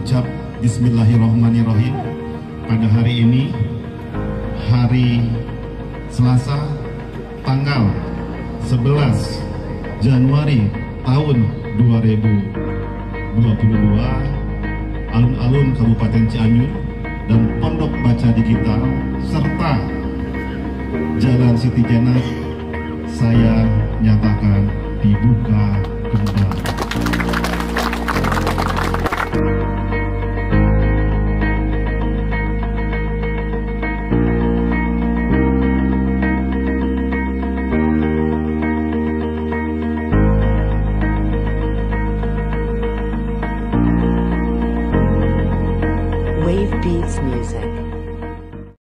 mengucap Bismillahirrahmanirrahim pada hari ini, hari Selasa, tanggal 11 Januari tahun 2022, alun-alun Kabupaten Cianjur dan Pondok Baca Digital serta Jalan Siti Jenar saya nyatakan dibuka kembali. Wave Beats Music.